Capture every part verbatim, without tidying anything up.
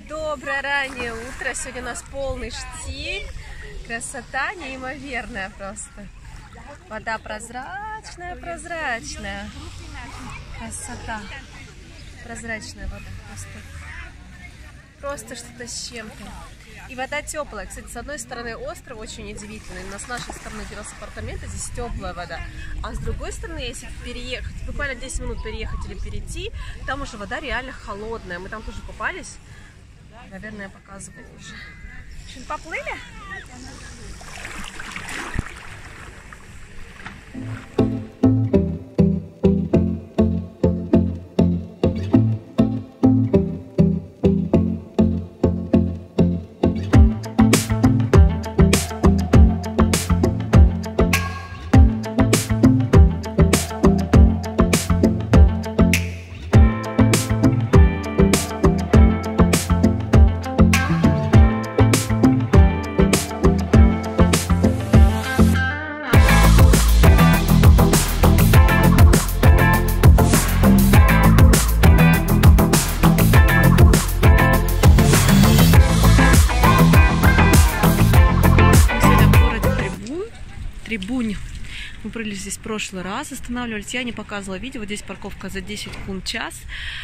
Доброе раннее утро. Сегодня у нас полный штиль. Красота неимоверная просто. Вода прозрачная, прозрачная. Красота. Прозрачная вода. Просто, просто что-то с чем-то. И вода теплая. Кстати, с одной стороны остров очень удивительный. Но с нашей стороны, где у нас апартаменты, здесь теплая вода. А с другой стороны, если переехать, буквально десять минут переехать или перейти, там уже вода реально холодная. Мы там тоже купались. Наверное, я показывала уже. В общем, поплыли? Трибунь. Мы были здесь в прошлый раз, останавливались. Я не показывала видео. Вот здесь парковка за десять кун час.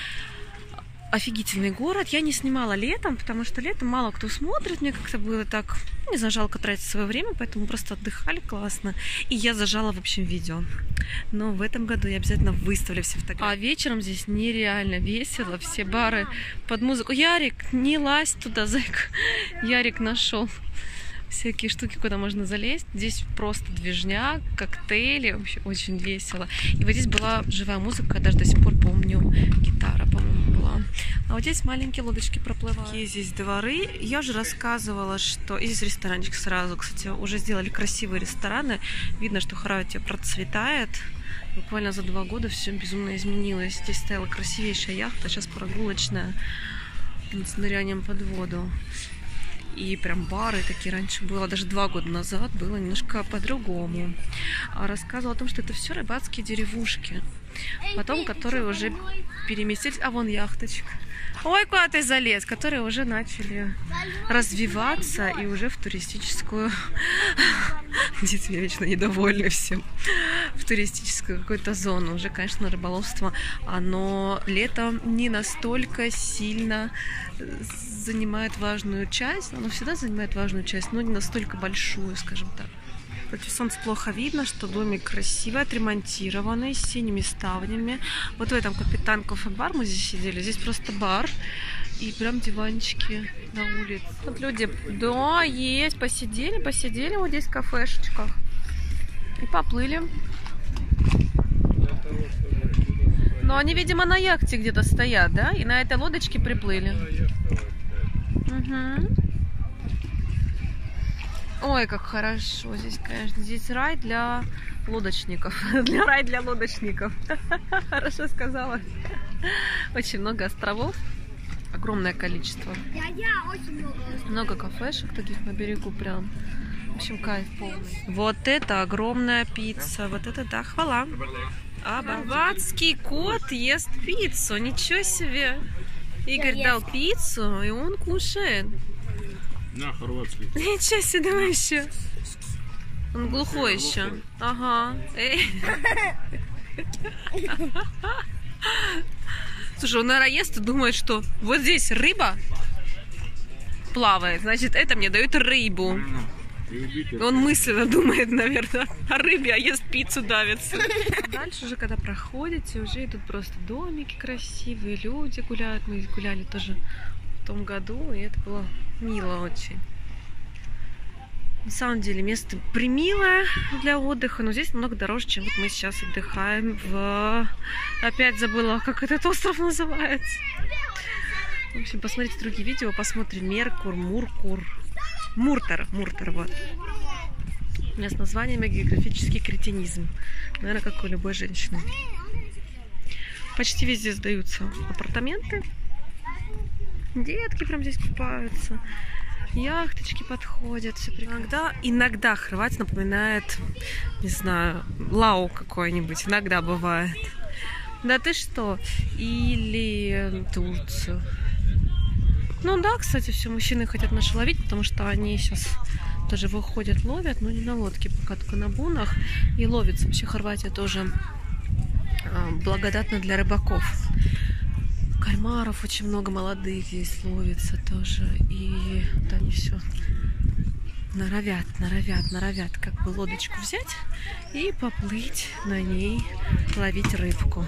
Офигительный город. Я не снимала летом, потому что летом мало кто смотрит. Мне как-то было так, не знаю, жалко тратить свое время, поэтому просто отдыхали классно. И я зажала, в общем, видео. Но в этом году я обязательно выставлю все фотографии. А вечером здесь нереально весело. Все бары под музыку. Ярик, не лазь туда, зайка. Ярик нашел всякие штуки, куда можно залезть. Здесь просто движняк, коктейли, вообще очень весело. И вот здесь была живая музыка, даже до сих пор помню, гитара, по-моему, была. А вот здесь маленькие лодочки проплывают. Какие здесь дворы. Я же рассказывала, что... И здесь ресторанчик сразу, кстати, уже сделали красивые рестораны. Видно, что Хорватия процветает. Буквально за два года все безумно изменилось. Здесь стояла красивейшая яхта, сейчас прогулочная с нырянием под воду. И прям бары такие раньше было, даже два года назад было немножко по-другому. Рассказывала о том, что это все рыбацкие деревушки. Потом, которые уже переместились... А вон яхточка. Ой, куда ты залез? Которые уже начали развиваться и уже в туристическую... Дети вечно недовольны всем. В туристическую какую-то зону. Уже, конечно, рыболовство, оно летом не настолько сильно занимает важную часть. Оно всегда занимает важную часть, но не настолько большую, скажем так. Против солнца плохо видно, что домик красивый, отремонтированный, с синими ставнями. Вот в этом Капитан Кофе-бар мы здесь сидели. Здесь просто бар и прям диванчики на улице. Вот люди, да, есть, посидели, посидели вот здесь в кафешечках. И поплыли. Но они, видимо, на яхте где-то стоят, да? И на этой лодочке приплыли. Угу. Ой, как хорошо здесь, конечно. Здесь рай для лодочников. Для рай для лодочников. Хорошо сказала. Очень много островов. Огромное количество. Много кафешек таких на берегу прям. В общем, кайф полный. Вот это огромная пицца. Вот это да, хвала. А хорватский кот ест пиццу. Ничего себе. Игорь дал пиццу, и он кушает. На, хорватский. Ничего себе, давай еще. Он глухой еще. Ага. Слушай, он, наверное, ест и думает, что вот здесь рыба плавает, значит, это мне дают рыбу. Он мысленно думает, наверное, о рыбе, а ест пиццу, давится. Дальше уже, когда проходите, уже идут просто домики красивые, люди гуляют. Мы гуляли тоже в том году, и это было мило очень. На самом деле место примилое для отдыха, но здесь намного дороже, чем вот мы сейчас отдыхаем в... Опять забыла, как этот остров называется. В общем, посмотрите другие видео, посмотрим Меркур, Муркур, Муртер, Муртер, вот. У меня с названиями географический кретинизм. Наверное, как у любой женщины. Почти везде сдаются апартаменты. Детки прям здесь купаются. Яхточки подходят, все прекрасно. Иногда, иногда Хорватия напоминает, не знаю, Лау какой-нибудь. Иногда бывает. Да ты что? Или Турцию. Ну да, кстати, все мужчины хотят наши ловить, потому что они сейчас тоже выходят, ловят, но не на лодке, пока только на бунах. И ловится. Вообще Хорватия тоже благодатна для рыбаков. Кальмаров очень много молодых здесь ловится тоже. И вот они все норовят, норовят, норовят как бы лодочку взять и поплыть на ней, ловить рыбку.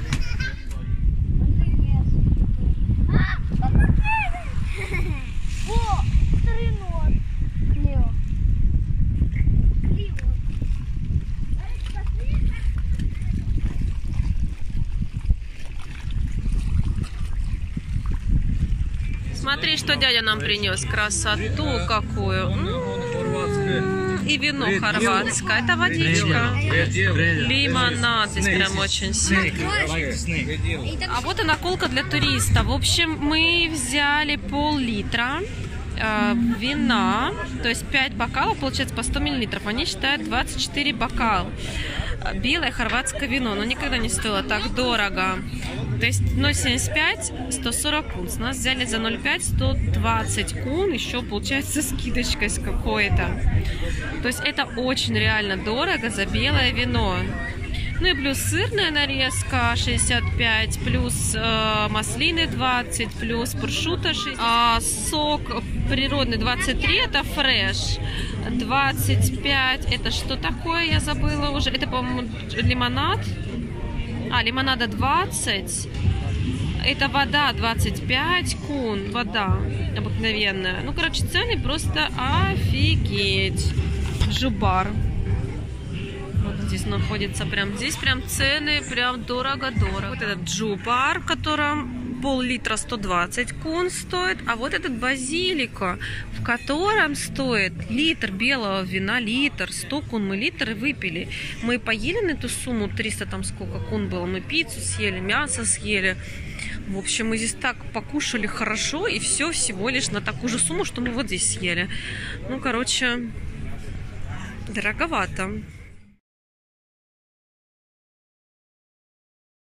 Смотри, что дядя нам принес. Красоту какую. М-м-м. И вино хорватское. Это водичка. Лимонад здесь прям очень сильный. А вот и наколка для туриста. В общем, мы взяли пол-литра э, вина. То есть пять бокалов, получается, по сто миллилитров. Они считают двадцать четыре бокала. Белое хорватское вино. Но никогда не стоило так дорого. То есть ноль семьдесят пять сто сорок кун. С нас взяли за ноль пять сто двадцать кун. Еще получается скидочкой с какой-то. То есть это очень реально дорого за белое вино. Ну и плюс сырная нарезка шестьдесят пять, плюс э, маслины двадцать, плюс прошутто шестьдесят. А сок природный двадцать три, это фреш. двадцать пять, это что такое, я забыла уже. Это, по-моему, лимонад. А, лимонада двадцать. Это вода двадцать пять кун. Вода обыкновенная. Ну, короче, цены просто офигеть. Жубар. Вот здесь находится прям. Здесь прям цены прям дорого-дорого. Вот этот джубар, в котором пол-литра сто двадцать кун стоит. А вот этот базилико, в котором стоит литр белого вина, литр, сто кун мы литр и выпили. Мы поели на эту сумму триста, там сколько кун было. Мы пиццу съели, мясо съели. В общем, мы здесь так покушали хорошо, и все всего лишь на такую же сумму, что мы вот здесь съели. Ну, короче, дороговато.